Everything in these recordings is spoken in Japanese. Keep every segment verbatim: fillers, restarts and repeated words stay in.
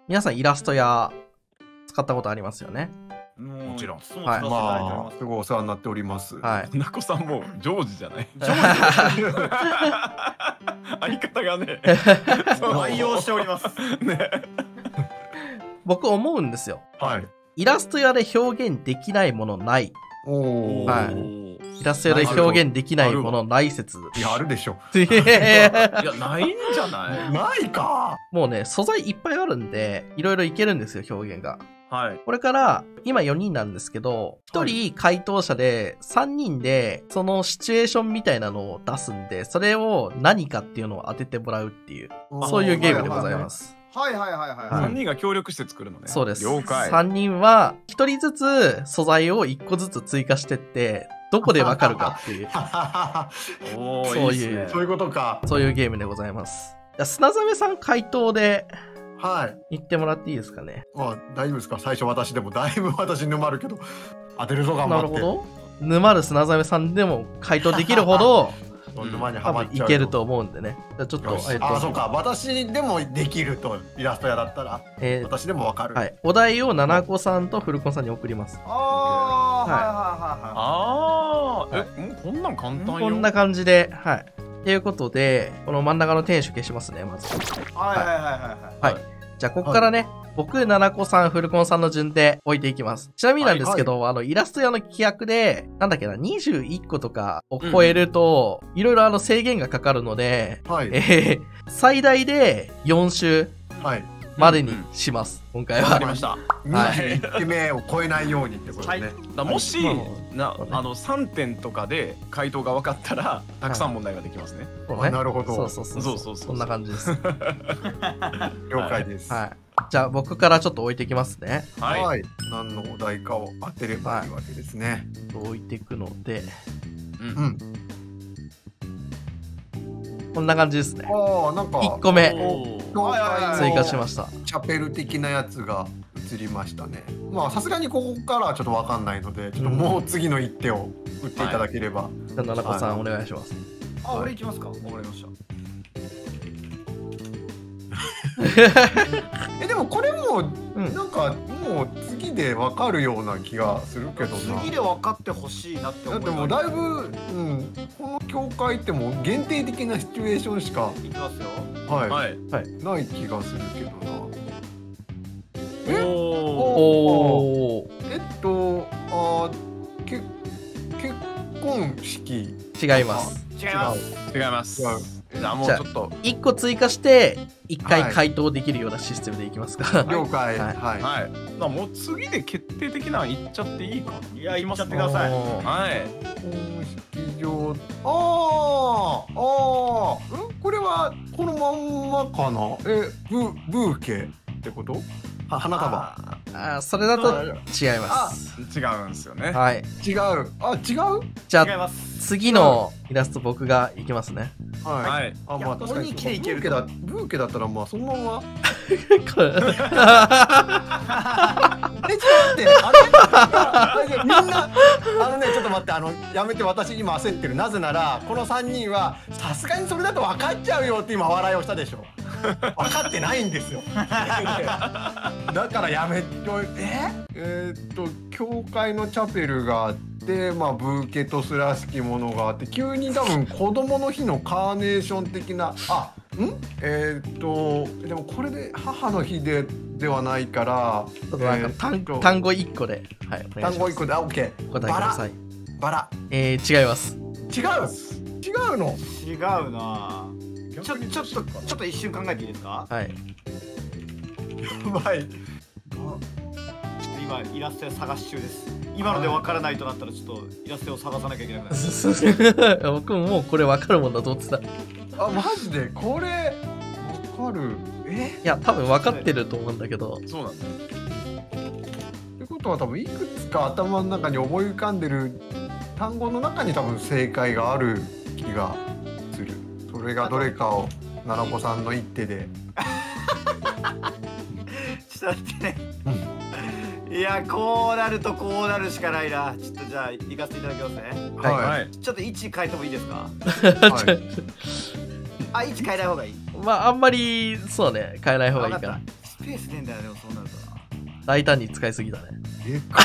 皆さんイラスト屋使ったことありますよね。 もちろん。 はい。 まあ、すごいお世話になっております。 はい。 なこさんもジョージじゃない。ジョージ。相方がね。 愛用しております。ね。 僕思うんですよ。 はい。 イラスト屋で表現できないものない。 おお。 はい。イラスト屋で表現できないものない説。 いや、あるでしょ。 いや、ないんじゃない？ ないか。 もうね、素材いっぱいあるんで、いろいろいけるんですよ、表現が。 はい。 これから、今よにんなんですけど、ひとり回答者でさんにんで、そのシチュエーションみたいなのを出すんで、それを何かっていうのを当ててもらうっていう、そういうゲームでございます。 はいはいはいはい。 さんにんが協力して作るのね。 そうです。 了解。 さんにんは、ひとりずつ素材をいっこずつ追加してって、どこでわかるかっていう。 そういう、 そういうことか。 そういうゲームでございます。じゃあ、砂ザメさん回答で、 はい。 言ってもらっていいですかね。 まあ、大丈夫ですか。最初私でもだいぶ私沼るけど、当てるぞ頑張って。 なるほど。沼る砂ザメさんでも回答できるほど、 沼には多分いけると思うんでね。じゃあちょっと、 えっと、あ、そうか。私でもできると、イラスト屋だったら、えー、私でもわかる。 はい。お題をななこさんとフルコンさんに送ります。 ああ、はいはいはいはい。 ああ、え、もうこんなん簡単よ。 こんな感じで、はい。ということで、この真ん中の天守消しますね、まず。 はいはいはいはい。 はい。じゃあ、ここからね、はい、僕、ななこさん、フルコンさんの順で置いていきます。ちなみになんですけど、はいはい、あの、イラスト屋の規約で、なんだっけな、にじゅういっことかを超えると、うん、いろいろあの制限がかかるので、はい、えー、最大でよん周までにします、うんうん、今回は。 わかりました。 にじゅういってんめを超えないようにってことね。はい、 だもし、はい、なあのさんてんとかで回答が分かったらたくさん問題ができますね。 はい、 なるほど。 そうそうそうそうそうそう。そんな感じです。 了解です。 はい。じゃあ僕からちょっと置いていきますね。 はい。はい、何のお題かを当てればいいわけですね。 はい、置いていくので、 うん。うんこんな感じですね。 ああ、なんかいっこめ追加しました。 チャペル的なやつが映りましたね。まあさすがにここからはちょっとわかんないので、ちょっともう次の一手を打っていただければ。 じゃあななこさんお願いします。 あ、俺行きますか。わかりました。 えでもこれもなんかもう次でわかるような気がするけどな。 次で分かってほしいなって思う。 だってもうだいぶ、うん、この境界ってもう限定的なシチュエーションしかいきますよ。 はい、 はい、 ない気がするけどな。 えおーえっとあけ結婚式違います。 違います。 違います。じゃあもうちょっといっこ追加していっかい回答できるようなシステムでいきますか。 了解。はいはい。もう次で決定的なのいっちゃっていいか。 いや、いっちゃってください。 はい。 公式上、ああ、ああ、んこれはこのまんまかな。え、ブブーケってこと？は花束。 ああ、それだと違います。 違うんですよね。 はい。 違う。あ、違う？ じゃあ次のイラスト僕がいきますね。 はい。あ、まあ確かにブーケだ、ブーケだったらまあそのまま。え、ちょっと待って、あれ？みんなあのねちょっと待って、あのやめて、私今焦ってる。なぜならこのさんにんはさすがにそれだと分かっちゃうよって今笑いをしたでしょ。分かってないんですよ。だからやめといて。えーっと教会のチャペルがあって、まあブーケトスらしきものがあって、急に多分子供の日のカーネーション的な、あ、ん？えーっとでもこれで母の日でではないから、 ちょっとなんか単語単語いっこで、はい、 単語いっこで、あ、オッケー。 お答えください。 バラ。 えー、違います。 違う。違うの。 違うな。ちょちょっとちょっと一瞬考えていいですか。 はい。 やばい。 今イラスト屋探し中です。今ので分からないとなったらちょっとイラストを探さなきゃいけなくなる。 僕ももうこれ分かるもんだと思ってた。 あ、マジでこれ分かる？え？ いや多分分かってると思うんだけど。 そうなんだ。 ってことは多分いくつか頭の中に思い浮かんでる単語の中に多分正解がある気がする。それがどれかをななこさんの一手で。 ちょっと待ってね。いや、こうなるとこうなるしかないな。ちょっとじゃあ行かせていただきますね。 はい。 ちょっと位置変えてもいいですか。 はい、 あ、位置変えない方がいい。 まああんまりそうね、変えない方がいいかな。 ペースねえんだよ、でもそうなるとな。 大胆に使いすぎだね。 でか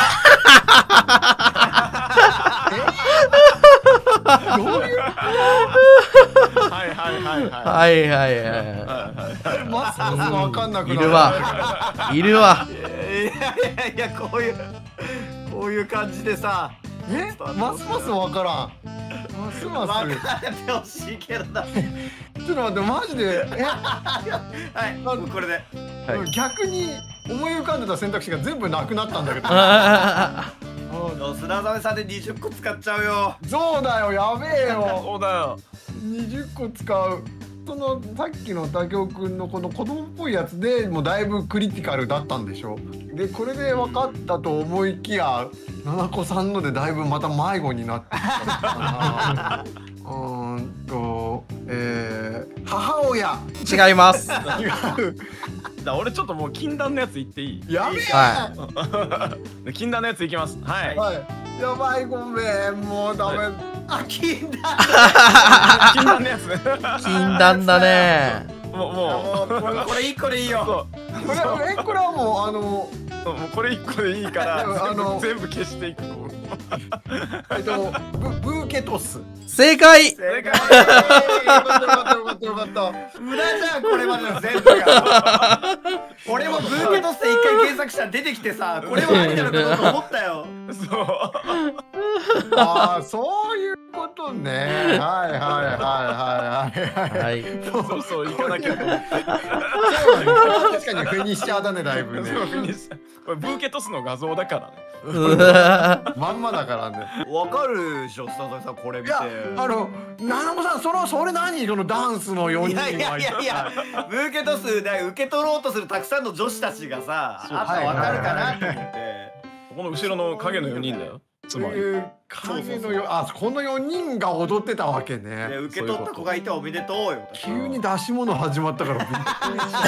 えどういうはいはいはいははいはいはいい。 ははいはいますますわかんなくなる。 い。いるわ。いるわ。 いやいやいや、こういうこういう感じでさ、 えますますわからん。ますます。 分かってほしいけどな。 ちょっと待ってマジで。えはい、もうこれで。 はい逆に思い浮かんでた選択肢が全部なくなったんだけど。 あ砂沢さんでにじゅっこ使っちゃうよ。 そうだよ、やべえよ。 そうだよ。 にじゅっこ使う。そのさっきの武雄くんのこの子供っぽいやつでもうだいぶクリティカルだったんでしょ。でこれで分かったと思いきや七子さんのでだいぶまた迷子になってきたかな。うーんとえー、母親。 違います。 違う。 じゃあ俺ちょっともう禁断のやつ言っていい？ やべえ。 は禁断のやついきます。はい。 はい。やばい、ごめん、もうダメ。 あ、禁断。 禁断のやつ。 禁断だね。 もうももうこれこれ一個でいいうよ。 そうこれ、え、これはもう、あの、 そうもうこれ一個でいいからでもあの全部全部消していく。 えっと、ブ、ブーケトス。 正解。 正解。 よかったよかったよかったよかった。 無駄じゃん、これまでの全部が。俺もブーケトスで一回検索したら出てきてさ、これはありなのかどうか思ったよ。 そう。 ああ、そういうことね。はいはいはいはいはい。 はい。 そうそう行かなきゃと思って。 そうだね。確かにフェニッシャーだね、だいぶね。 そうフィニッシュこれブーケトスの画像だからね。 まんまだからね。 わかるでしょ、砂沢さん、これ見て。 いや、あの、七子さん、その、それ何、このダンスのよにんいやいやいやいや、ブーケトスで受け取ろうとするたくさんの女子たちがさ、あったらわかるかなと思って。 この後ろの影のよにんだよ。つまり。 影のよ、あ、このよにんが踊ってたわけでね。 受け取った子がいておめでとうよ。 急に出し物始まったからびっくりした。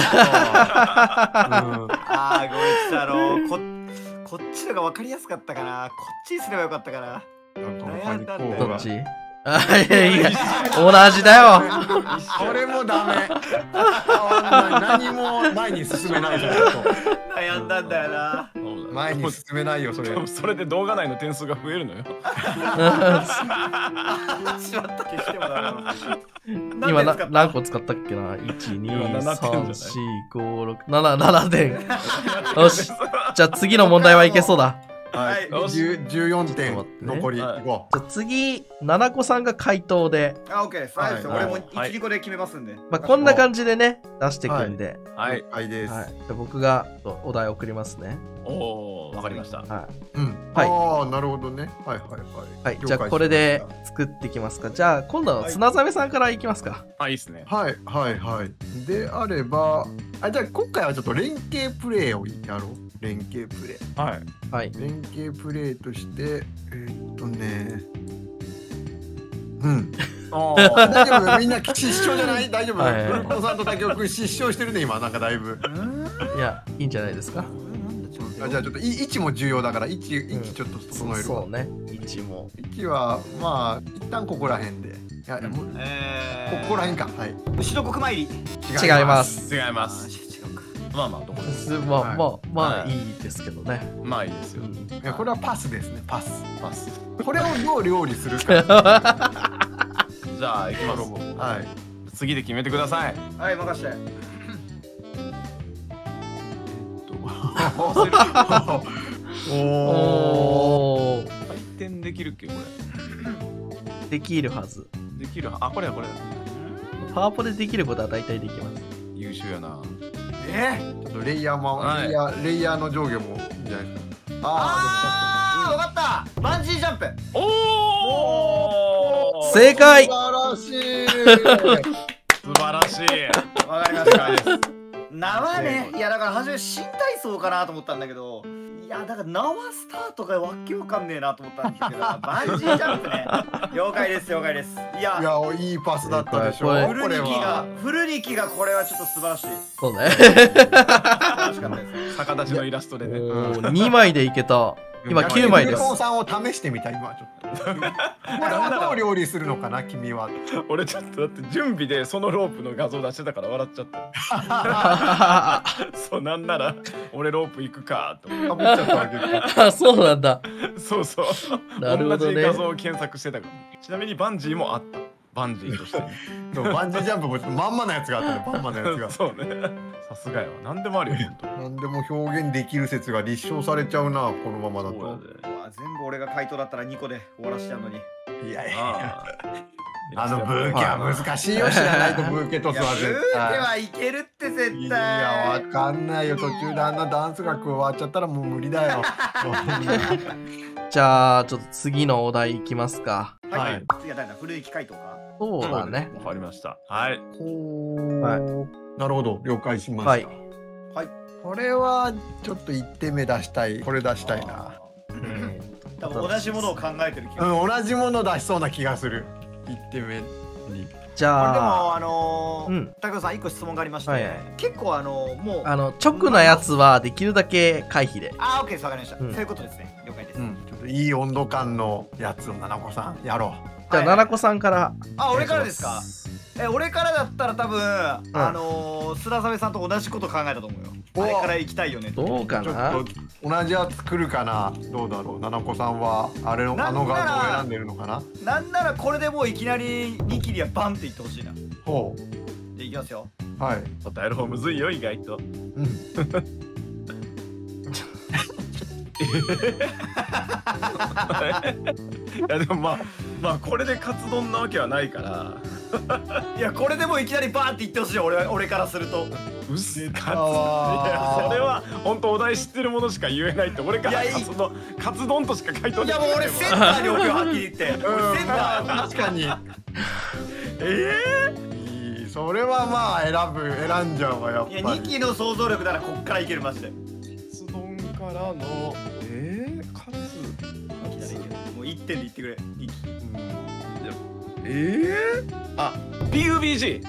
ああ、ごめんしたろ。ここっちのが分かりやすかったかな。こっちにすればよかったかな。悩んだんだよどっち？あ、いやいや、同じだよ。 これもダメ。何も前に進めないじゃん。 悩んだんだよな。 前に進めないよ、それ。 それで動画内の点数が増えるのよ。 しまった、消してもダメだ。 今な何個使ったっけな？ いち、に、さん、よん、ご、ろく、なな、ななてん。よし。じゃあ次の問題はいけそうだ。 はいよし。 じゅうよんてんちょっと待ってね残り。 はいいこじゃあ次、七子さんが回答で、 あ、オッケーです。はい、 はい俺もはいいち、にこで決めますんで。 まあ、こんな感じでね、出していくんで、 う。 はい。 はいです。 はい。じゃあ僕がお題送りますね。 おお、わかりました。 はうん。 はいああ、なるほどね。はいはいはい。 い。はい。じゃあこれで作っていきますか。じゃあ今度は砂ザメさんからいきますか。 あ、いいっすね。 はいはいはい。であれば、あ、じゃあ今回はちょっと連携プレイをやろう。連携プレイ。 はい。 はい。 連携プレイとして、えーっとね。うん。 お大丈夫みんな失笑じゃない大丈夫はいはいはい古本さんと武雄くん失笑してるね、今、なんかだいぶ。 いや、いいんじゃないですか。 あ、じゃあちょっとい位置も重要だから、位置、位置ちょっと整えるわ。 そうね。位置も。 位置は、まあ、一旦ここら辺で。いや、もうえー、 ここら辺か。はい。 牛の国参り。 違いま。す。 違いまあ、 す。 違うか。 まあまあ、どこです。 まあまあまあはいいいですけどね。 まあいいですよ。 いや、これはパスですね、パス。 パス。 これをどう料理するか。 じゃあ、行きます。 はい。 次で決めてください。 はい、任して。 おお。 おー、 回転できるっけ、こできるはず。 れ。できる。あ、これだ、これだ。 パワポでできることは大体できます。 優秀やな。 えちょっとレイヤーも、 はいレイヤー、レイヤーの上下もいいんじゃないですか。 あー、わかった。バンジージャンプ。 おお。 正解。 素晴らしい。 素晴らしい。 わかりまし正解です。 た。縄ね。いや、だから初め新体操かなと思ったんだけど、いや、だから縄スタートがわけわかんねえなと思ったんですけど、バンジージャンプね。了解です、了解です。いや、 いや、いいパスだったでしょ。 これフルニキが、フルニキがこれはちょっと素晴らしい。 そうね。 素晴らしかったです。 逆立ちのイラストでね。 おーにまいでいけた。今きゅうまいです古本さんを試してみた、今ちょっと。 これはどう料理するのかな君は。 俺ちょっとだって準備でそのロープの画像出してたから笑っちゃったそうなんなら俺ロープ行くかと思ってかぶっちゃったわけか。 あ、そうなんだ。 そうそうなるほどね同じ画像を検索してたからちなみにバンジーもあったバンジーとしてでもバンジージャンプもまんまのやつがあったね。まんまのやつが。 そうねさすがやわ何でもあるよほんと何でも表現できる説が立証されちゃうな、このままだと。 そうやでうわ全部俺が回答だったらにこで終わらしちゃうのに。 いやいや、 あああのブーケは難しいよ。知らないとブーケトスは絶いやブーケ対。 はいけるって絶対。 いや、わかんないよ。途中であんなダンスが加わっちゃったらもう無理だよ。 じゃあ、ちょっと次のお題いきますか。 はい、 はい次は誰だ古い機械とか。 そうだね。 わかりましたはいほう、 はいなるほど、了解しました。 はい。 これはちょっといってんめ出したい。これ出したいな。 え多分同じものを考えてる気がする。 うん、同じもの出しそうな気がする。いってんめに。 ーじこれでゃもあ、 あのーうん高田さん一個質問がありまして、 はいはい結構あのーもうあの、直なやつはできるだけ回避で。 あーオッケーですわかりました、 うんそういうことですね了解です、 うん、ちょっといい温度感のやつをななこさんやろじゃあ、 はいななこさんから。 あ俺からですか。え俺からだったら多分、 んあのー、須田サメさんと同じこと考えたと思うよ。 おあれから行きたいよねって。 どうかう。ちょなっと同じやつ来るかな。どうだろう。ななこさんはあれのなんならあの画像を選んでるのかな。 なんならこれでもういきなりニキリはバンっていってほしいな。じゃほあいきますよ。 う。はい。 答える方むずいよ意外とうん。 いやでもまあまあこれでカツ丼なわけはないからいやこれでもういきなりバーンっていってほしいよ俺は俺からすると。 うっすカツいわーやそれは本当お題知ってるものしか言えないって俺からいやいいカツ丼カツ丼としか回答いやできないもう俺センターに置くよはっきり言って。俺センター。 確かに。 えいい。それはまあ選ぶ選んじゃうわやっぱり。 いやニキの想像力ならこっからいけるマジで。いえカツ丼からのえー、カツきなりいける。もういってんでいってくれ。ニキ。 えー、あ ピーユービージー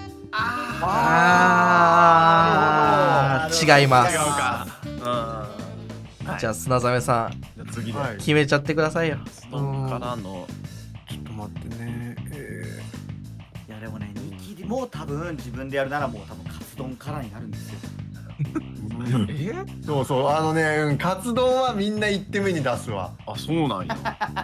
あー、違います違う。かうんじゃあ、砂ザメさん、 じゃあ次で、 はい。 決めちゃってくださいよ。 カツ丼からのちょっと待ってね。えいやでもねニキリもう多分自分でやるならもう多分カツ丼からになるんですよ。 ーえそうそう、あのね、うん、カツ丼はみんないってんめに出すわ。 あそうなんや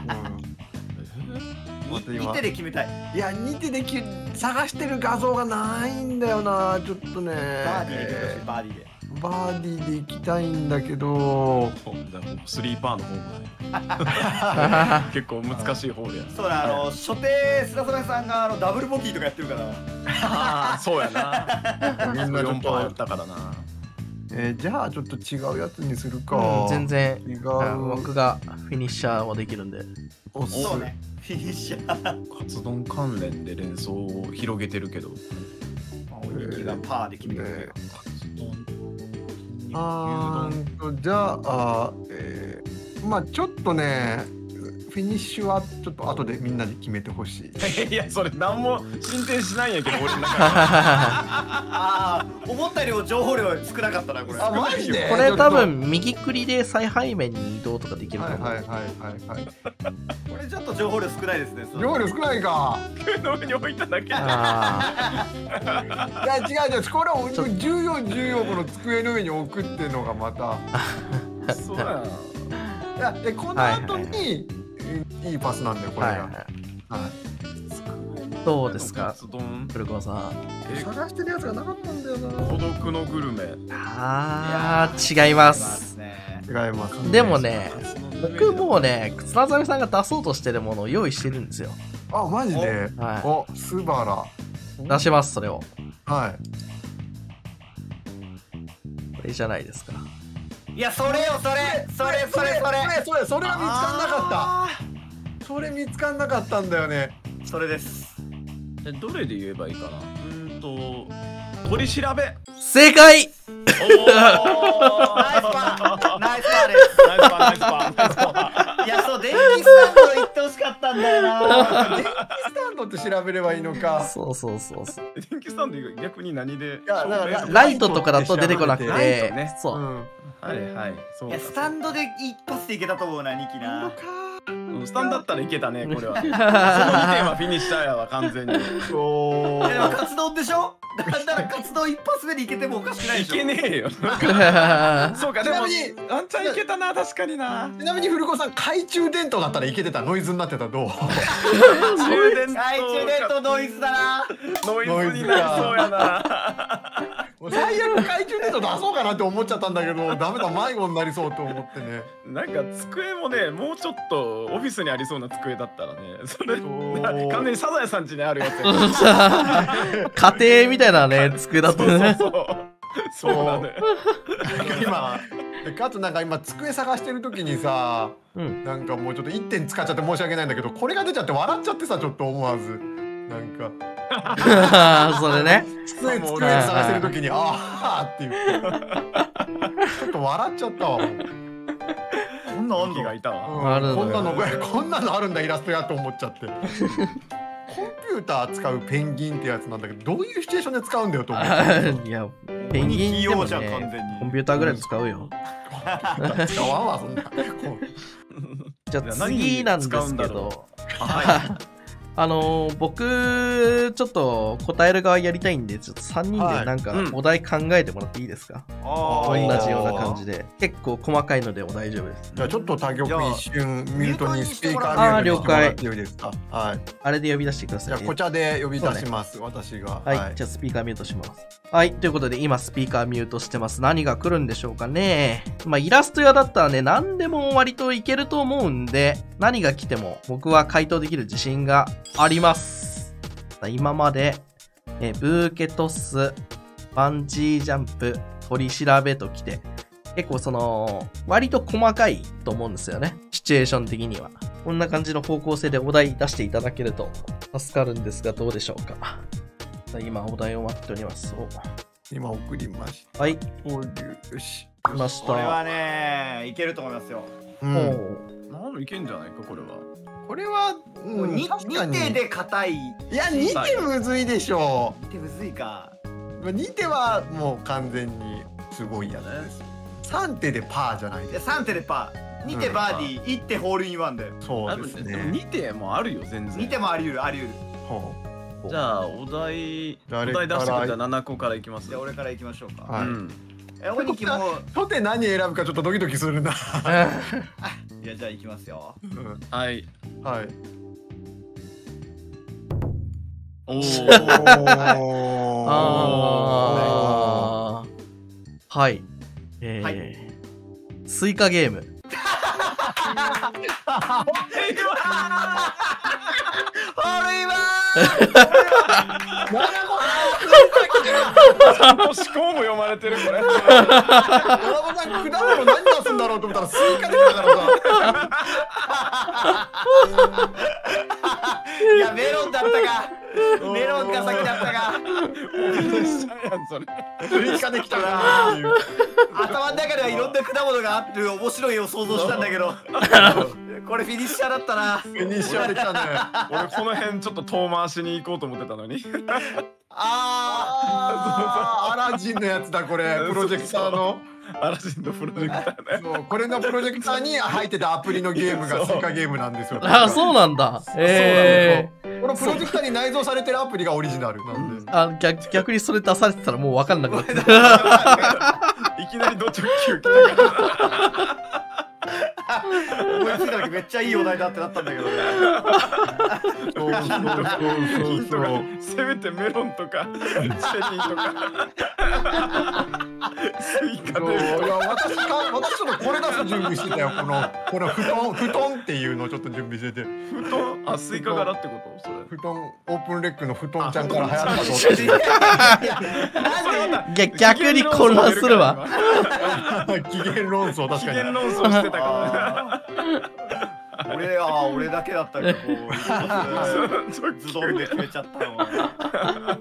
うん、待って今に手で決めたい。 いや、にてでき探してる画像がないんだよな、ちょっとね。 バーディーで決めてほしいバーディーで。 バーディーで行きたいんだけど。 そうだもうスリーパーの方が結構難しい方でやそうだあの初手須田染さんがあのダブルボギーとかやってるから。 ああそうやなみんなちょっよんパーやっと、 たからなえーじゃあちょっと違うやつにするか。 うん、全然、 違う。 あ僕がフィニッシャーもできるんで。 おすそうね。フィニッシャー。 カツ丼関連で連想を広げてるけどおにきがパーで決めてくれよ。 カツ丼あーんとじゃああー、えーまあちょっとねフィニッシュはちょっと後でみんなで決めてほしい。 いやそれ何も進展しないんやけど俺の中ああ思ったよりも情報量少なかったなこれ。 あマジでこれ多分、右クリで再背面に移動とかできると思う。 はいはいはいはいはい。 これちょっと情報量少ないですね。そう量量少ないか。 での上に置いただけあいや違う違う、これを重要重要この机の上に置くっていうのがまた。 そうやいやでこの後に、いいパスなんだよこあ、 れが。 はいはい。 はいどうですカか、 ツ丼古川さん。 え探してるやつがなかったんだよな。 孤独のグルメあー、違います。 ね。 違います。 でもね、僕もうね、砂ザメさんが出そうとしてるものを用意してるんですよ。 あマジで。 はおスバラ。 い。出します、それを。 はい。 これじゃないですか。 いやそれよそれそれそれそれそれそれそれが見つかんなかった。それ見つかんなかったんだよね。 それです。 えどれで言えばいいかなうーんと取り調べ正解おーナイスパーナイスパーです。 ナイスパーナイスパーナイスパいやそう電気スタンド行ってほしかったんだよな。 電気スタンドって調べればいいのか。 そうそうそうそう。 ー電気スタンド逆に何でやだから照明ライトとかだと出てこなくライトて、 ねそうう。 ん。 はいはいそうかいやスタンドで一発でいけたと思うなニキな。 スタンだったらいけたね、これは。そのにてんはフィニッシャーやわ、完全に。 おえでもカツ丼でしょ。だんだんカツ丼一発目でいけてもおかしくないでいしょ。 けねえよ。そうか、でも、 ちなみにワンチャンいけたな、確かにな。 ちなみに古子さん、懐中電灯だったらいけてた。ノイズになってた。どう？ 充電懐中電灯ノイズだな。 ノイズになりそうやな。 最悪懐中電灯出そうかなって思っちゃったんだけど、ダメだ、迷子になりそうと思ってね。 なんか机もね、もうちょっとオフィスにありそうな机だったらね、それそう完全にサザエさん家にあるやつや。 家庭みたいなね、机だったね。 そうそうそう。そうなのよ。 今かつなんか今机探してる時にさ、 うん。 なんかもうちょっといってん使っちゃって申し訳ないんだけど、これが出ちゃって笑っちゃってさ、ちょっと思わずなんかそれね。 机机探してる時にあーっていうちょっと笑っちゃったわ。もうこんなんあんの気がいたわ。 うんあるのよこんなのこんなのあるんだイラストやと思っちゃって。コンピューター使うペンギンってやつなんだけど、どういうシチュエーションで使うんだよと思っていや、ペンギンでも器用じゃん完ね、 全にコンピューターぐらい使うよ。 使わんわそんな。こじゃあ次なんですけど、 はあのー、僕、ちょっと答える側やりたいんで、ちょっとさんにんでなんかはいうんお題考えてもらっていいですか？ あ同ーじような感じで。結構細かいのでも大丈夫です。 じゃあちょっと他局一瞬ミュートにスピーカあーーミュートにしてもらっていいですか。はい。 あれで呼び出してくだじさいね。 ゃあこちらで呼び出します。私が。 はい、じゃあスピーカーミュートします。はい、ということで今スピーカーミュートしてます。何が来るんでしょうかね。まあイラスト屋だったらね、何でも割といけると思うんで、何が来ても僕は回答できる自信があります。今まで、えブーケトス、バンジージャンプ、取り調べと来て、結構その、割と細かいと思うんですよね。シチュエーション的には。こんな感じの方向性でお題出していただけると助かるんですが、どうでしょうか。さあ今お題を待っております。 今送りましはい、 た。交流よし。 来ました。 これはねいけると思いますよ。 うん。 おなんのいけんじゃないか、これは。 これはうんに確かににてで硬い。 いやにてむずいでしょにてむずいか。 う。にてはもう完全にすごいやつです。さんてでパーじゃないでです。 さんてでパー、にてバーディー、いってホールインワンで。 そうですね。 にてんもあるよ、全然。 にてもあり得るあり得る。 ほうじゃあ、お題、お誰題出してくかられたらななこからいきます。 じゃあ俺からいきましょうか。 はいうん。 えおにきもとて何選ぶかちょっとドキドキするな。 いやじゃあいきますよ。 うんはい。 はい。 おお。 あーはい。えーはいスイカゲーム。 ホールインワン。 ちゃんと思考も読まれてる、これ。 ドラゴさん果物何出すんだろうと思ったらスイカ出てたからさ。 いやメロンだったか。メロンが先だったか。 それ。 スイカできたなっていう。 頭の中ではいろんな果物があって面白いを想像したんだけど、これフィニッシャーだったな。 フィニッシャーできたね。 俺この辺ちょっと遠回しに行こうと思ってたのに。 ああーアラジンのやつだこれ。プロジェクターの。 アラジンのプロジェクターね。 そうこれのプロジェクターに入ってたアプリのゲームがスイカゲームなんですよ。 あ、そうなんだ。えー。 このプロジェクターに内蔵されてるアプリがオリジナルなんで。 あ逆逆にそれ出されてたらもう分かんなくなってた。 いきなりド直球来たから。 あ思いついた時めっちゃいいお題だってなったんだけどね。 そうそうそうそうそう。 せめてメロンとかチェリーとかスイカそうで。 いや私か私ちょっとこれ出す準備してたよ。このこの布団布団っていうのをちょっと準備してて。 布団、あ、スイカ柄ってことそれ。 布団オープンレックの布団ちゃんから流行ったぞあっていう。 なんで逆逆に混乱するわ。 機嫌論争確機かに。 嫌論争してたからね。 俺あー俺だけだったけどこうズドンで決めちゃったのは。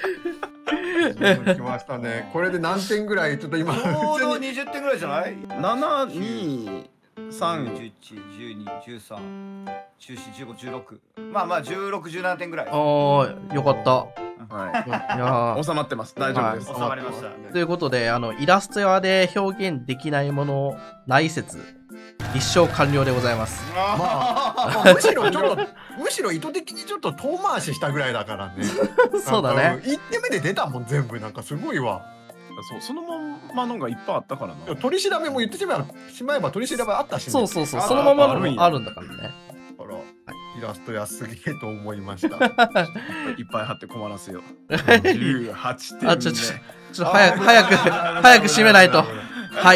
来ましたね。これで何点ぐらいちょっと今ちょうど普通ににじゅってんぐらいじゃない？ なな、に、さん。 じゅういち、じゅうに、じゅうさん、じゅうよん、じゅうご、じゅうろく。まあまあじゅうろく、じゅうななてんぐらい。 おー、よかった。 はいやい。収まってます。大丈夫です。 収まりました。 ということで、あの、イラスト屋で表現できないものない説立証完了でございます。 まあ、まあむしろちょっとむしろ意図的にちょっと遠回ししたぐらいだからね。 そうだね。 いってんめで出たもん全部なんかすごいわ。 そうそのまんまのがいっぱいあったからな。 取り調べも言ってしまえばしまえば取り調べあったし、ね、 そうそうそう、そのままのもあるんだからね。 あら、イラストやすげえと思いました。 いっぱい貼って困らせよう。じゅうはちてんめ。 あ、ちょ、ちょ、ちょ、早く、早く、早く締めないと。はい。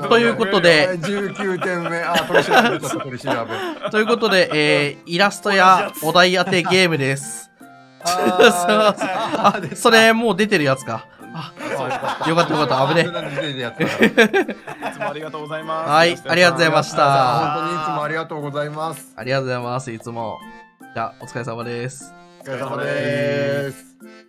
ということで、 じゅうきゅうてんめ、あ、取り調べ、ちょっと取り調べ。 ということで、えー、イラストやお題当てゲームです。あ、それもう出てるやつか。あ、よかったよかった、危ねえ。いつもありがとうございます。 はい、ありがとうございました。 本当にいつもありがとうございます。 ありがとうございます、いつも。じゃあ、お疲れ様です。 お疲れ様です。